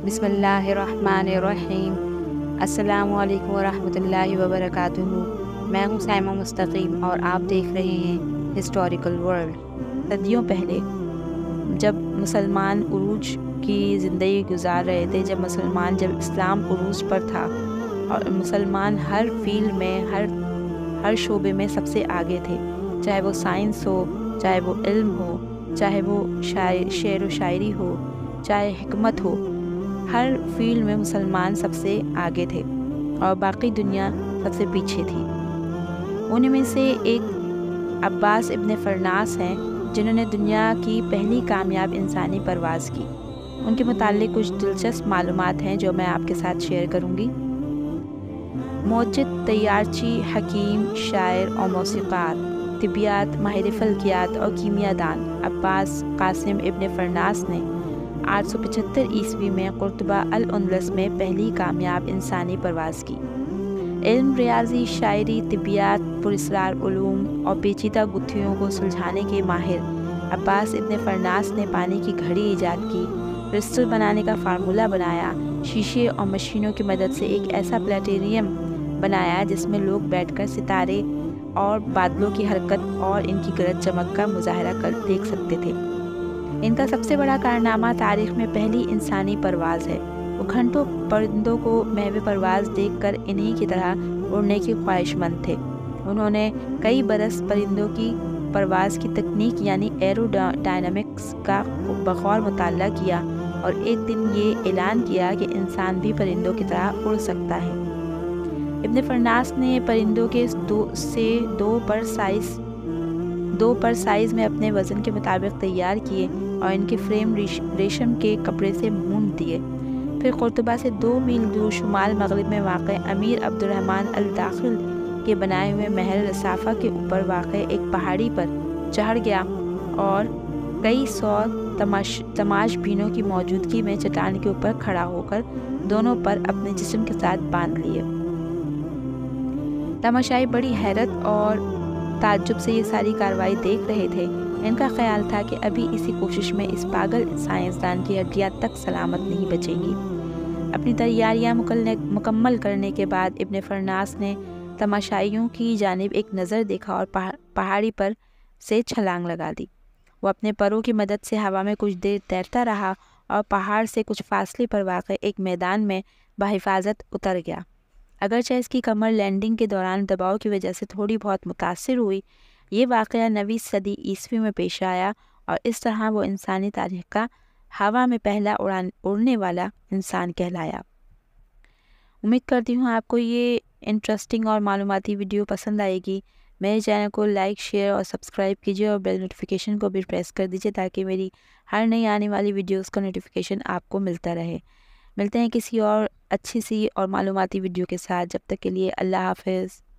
بسم اللہ الرحمن الرحیم۔ السلام علیکم ورحمۃ اللہ وبرکاتہ۔ میں ہوں سائمہ مستقیم اور آپ دیکھ رہے ہیں ہسٹوریکل ورلڈ۔ صدیوں پہلے جب مسلمان عروج کی زندگی گزار رہے تھے، جب اسلام عروج پر تھا اور مسلمان ہر فیلڈ میں ہر شعبے میں سب سے آگے تھے، چاہے وہ سائنس ہو، چاہے وہ علم ہو، چاہے وہ شعر و شاعری ہو، چاہے حکمت ہو، ہر فیلڈ میں مسلمان سب سے آگے تھے اور باقی دنیا سب سے پیچھے تھی۔ ان میں سے ایک عباس ابن فرناس ہیں، جنہوں نے دنیا کی پہلی کامیاب انسانی پرواز کی۔ ان کے متعلق کچھ دلچسپ معلومات ہیں جو میں آپ کے ساتھ شیئر کروں گی۔ موجد، طیارچی، حکیم، شاعر اور موسیقار، طبیعیات، ماہر فلکیات اور کیمیا دان عباس قاسم ابن فرناس نے 875 عیسوی میں قرطبہ الاندلس میں پہلی کامیاب انسانی پرواز کی۔ علم، ریاضی، شاعری، طبیعیات، پراسرار علوم اور پیچیدہ گتھیوں کو سلجھانے کے ماہر عباس ابن فرناس نے پانی کی گھڑی ایجاد کی، کرسٹل بنانے کا فارمولہ بنایا، شیشے اور مشینوں کی مدد سے ایک ایسا پلیٹیریم بنایا جس میں لوگ بیٹھ کر ستارے اور بادلوں کی حرکت اور ان کی گرج چمک کا مظاہرہ دیکھ سکتے تھے۔ ان کا سب سے بڑا کارنامہ تاریخ میں پہلی انسانی پرواز ہے۔ وہ گھنٹوں پرندوں کو محو پرواز دیکھ کر انہی کی طرح اڑنے کی خواہش مند تھے۔ انہوں نے کئی برس پرندوں کی پرواز کی تکنیک یعنی ایرو ڈائنامکس کا بغور مطالعہ کیا اور ایک دن یہ اعلان کیا کہ انسان بھی پرندوں کی طرح اڑ سکتا ہے۔ ابن فرناس نے پرندوں کے دو پر سائز میں اپنے وزن کے مطابق تیار کیے اور ان کے فریم ریشم کے کپڑے سے بھون دیے۔ پھر قرطبہ سے 2 میل دور شمال مغرب میں واقع امیر عبد الرحمن الداخل کے بنائے ہوئے محل رصافہ کے اوپر واقع ایک پہاڑی پر چڑھ گیا اور کئی سو تماش بینوں کی موجودگی میں چٹان کے اوپر کھڑا ہو کر دونوں پر اپنے جسم کے ساتھ باندھ لیے۔ تماشائی بڑی حیرت اور تعجب سے یہ ساری کارروائی دیکھ رہے تھے۔ ان کا خیال تھا کہ ابھی اسی کوشش میں اس پاگل سائنسدان کی ہڈیاں تک سلامت نہیں بچیں گی۔ اپنی تیاریاں مکمل کرنے کے بعد ابن فرناس نے تماشائیوں کی جانب ایک نظر دیکھا اور پہاڑی پر سے چھلانگ لگا دی۔ وہ اپنے پروں کی مدد سے ہوا میں کچھ دیر تیرتا رہا اور پہاڑ سے کچھ فاصلے پر واقع ایک میدان میں بحفاظت اتر گیا۔ اگرچہ اس کی کمر لینڈنگ کے دوران دباؤ کی وجہ سے تھوڑی بہت متاثر ہوئی، یہ واقعہ 9ویں صدی عیسوی میں پیش آیا اور اس طرح وہ انسانی تاریخ کا ہوا میں پہلا اڑنے والا انسان کہلایا۔ امید کرتی ہوں آپ کو یہ انٹرسٹنگ اور معلوماتی ویڈیو پسند آئے گی۔ میرے چینل کو لائک، شیئر اور سبسکرائب کیجیے اور بیل نوٹیفیکیشن کو بھی پریس کر دیجیے تاکہ میری ہر نئی آنے والی ویڈیوز کا نوٹیفیکیشن آپ کو ملتا رہے۔ ملتے ہیں کسی اور اچھی سی اور معلوماتی ویڈیو کے ساتھ، جب تک کے لیے اللہ حافظ۔